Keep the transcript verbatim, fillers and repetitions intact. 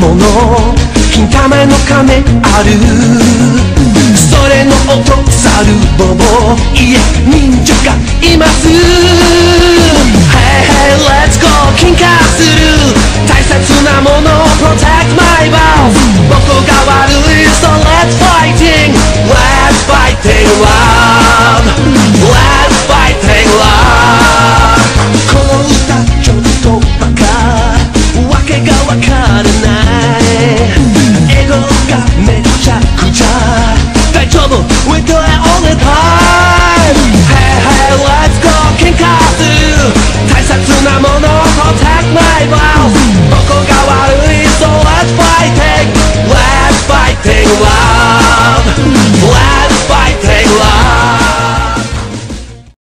もの金玉の亀あるそれの音サルボボいえ忍者がいます